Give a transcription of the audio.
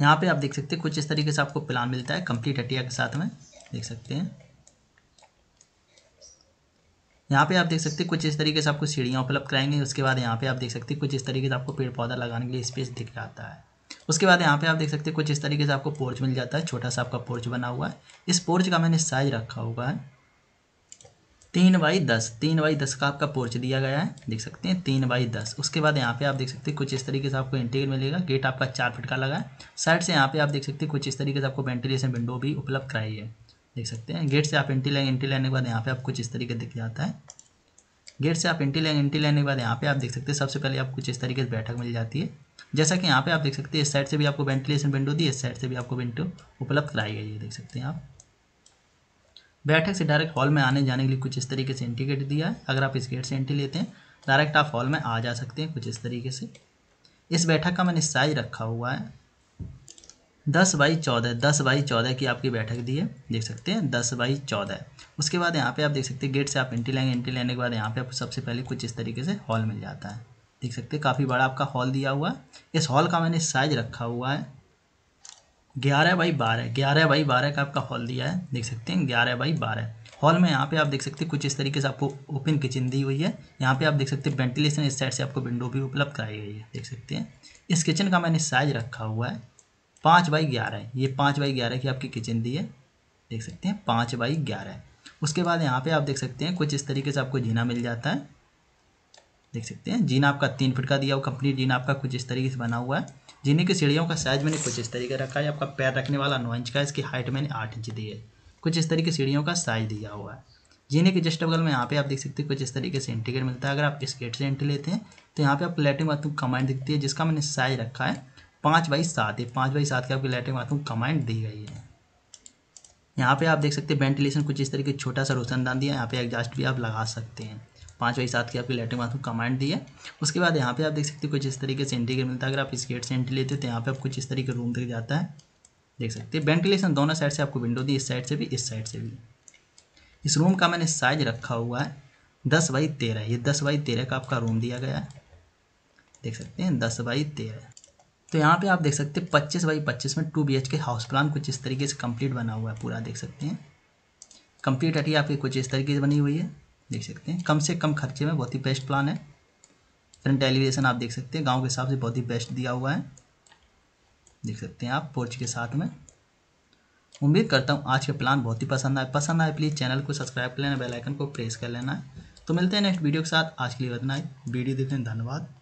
यहाँ पे आप देख सकते हैं कुछ इस तरीके से आपको प्लान मिलता है कंप्लीट हटिया के साथ में, देख सकते हैं। यहाँ पे आप देख सकते हैं कुछ इस तरीके से आपको सीढ़ियाँ उपलब्ध कराएंगे। उसके बाद यहाँ पे आप देख सकते हैं कुछ इस तरीके से आपको पेड़ पौधा लगाने के लिए स्पेस दिख जाता है। उसके बाद यहाँ पे आप देख सकते हैं कुछ इस तरीके से आपको पोर्च मिल जाता है, छोटा सा आपका पोर्च बना हुआ है। इस पोर्च का मैंने साइज रखा हुआ है 3x10 का आपका पोर्च दिया गया है, देख सकते हैं 3x10। उसके बाद यहाँ पे आप देख सकते हैं कुछ इस तरीके से आपको इंटीरियर मिलेगा। गेट आपका 4 फीट का लगा है। साइड से यहाँ पे आप देख सकते हैं कुछ इस तरीके से आपको वेंटिलेशन विंडो भी उपलब्ध कराई है, देख सकते हैं। गेट से आप एंट्री लेने के बाद यहाँ पे आप कुछ इस तरीके दिख जाता है। गेट से आप एंट्री लेने के बाद यहाँ पे आप देख सकते हैं सबसे पहले आपको कुछ इस तरीके से बैठक मिल जाती है। जैसा कि यहाँ पे आप देख सकते हैं इस साइड से भी आपको वेंटिलेशन विंडो दी, इस साइड से भी आपको विंडो उपलब्ध कराई गई है, देख सकते हैं आप। बैठक से डायरेक्ट हॉल में आने जाने के लिए कुछ इस तरीके से एंट्री गेट दिया है। अगर आप इस गेट से एंट्री लेते हैं डायरेक्ट आप हॉल में आ जा सकते हैं कुछ इस तरीके से। इस बैठक का मैंने साइज रखा हुआ है 10x14 की आपकी बैठक दी है, देख सकते हैं 10x14। उसके बाद यहाँ पे आप देख सकते हैं गेट से आप एंट्री लेने के बाद यहाँ पे आपको सबसे पहले कुछ इस तरीके से हॉल मिल जाता है, देख सकते हैं। काफ़ी बड़ा आपका हॉल दिया हुआ है। इस हॉल का मैंने साइज रखा हुआ है 11x12 का आपका हॉल दिया है, देख सकते हैं 11x12। हॉल में यहाँ पे आप देख सकते हैं कुछ इस तरीके से आपको ओपन किचन दी हुई है। यहाँ पे आप देख सकते हैं वेंटिलेशन, इस साइड से आपको विंडो भी उपलब्ध कराई गई है, देख सकते हैं। इस किचन का मैंने साइज रखा हुआ है 5x11, ये 5x11 की आपकी किचन दी है, देख सकते हैं 5x11। उसके बाद यहाँ पे आप देख सकते हैं कुछ इस तरीके से आपको जीना मिल जाता है, देख सकते हैं। जीना आपका 3 फीट का दिया हुआ, कंप्लीट जीना आपका कुछ इस तरीके से बना हुआ है। जीने की सीढ़ियों का साइज मैंने कुछ इस तरीके रखा है। आपका पैर रखने वाला 9 इंच का, इसकी हाइट मैंने 8 इंच दी है। कुछ इस तरीके सीढ़ियों का साइज दिया हुआ है। जीने के जस्ट बगल में यहाँ पे आप देख सकते हैं कुछ इस तरीके से एंट्री गेट मिलता है। अगर आप इस गेट से एंट्री लेते हैं तो यहाँ पे आपको लैट्रिन बाथरूम कमांड दिखती है, जिसका मैंने साइज रखा है 5x7। ये 5x7 की आपकी लैट्रिन बाथरूम कमांड दी गई है। यहाँ पे आप देख सकते हैं वेंटिलेशन कुछ इस तरीके छोटा सा रोशनदान दिया है। यहाँ पे एग्जॉस्ट भी आप लगा सकते हैं। 5x7 की आपकी लैट्रिन बाथरूम कमांड दी है। उसके बाद यहाँ पे आप देख सकते हैं कुछ इस तरीके से एंट्री गेट मिलता है। अगर आप इस गेट से एंट्री लेते हैं तो यहाँ पे आप कुछ इस तरीके रूम दिख जाता है, देख सकते हैं। वेंटिलेशन दोनों साइड से आपको विंडो दी, इस साइड से भी इस साइड से भी। इस रूम का मैंने साइज रखा हुआ है 10x13। ये 10x13 का आपका रूम दिया गया है, देख सकते हैं 10x13। तो यहाँ पे आप देख सकते हैं 25x25 में 2 BHK हाउस प्लान कुछ इस तरीके से कंप्लीट बना हुआ है पूरा, देख सकते हैं। कंप्लीट हटिया आपकी कुछ इस तरीके से बनी हुई है, देख सकते हैं। कम से कम खर्चे में बहुत ही बेस्ट प्लान है। फ्रंट एलिवेशन आप देख सकते हैं गांव के हिसाब से बहुत ही बेस्ट दिया हुआ है, देख सकते हैं आप पोर्च के साथ में। उम्मीद करता हूँ आज का प्लान बहुत ही पसंद आए प्लीज़ चैनल को सब्सक्राइब कर लेना, बेल आइकन को प्रेस कर लेना है। तो मिलते हैं नेक्स्ट वीडियो के साथ। आज के लिए इतना ही। वीडियो देखने धन्यवाद।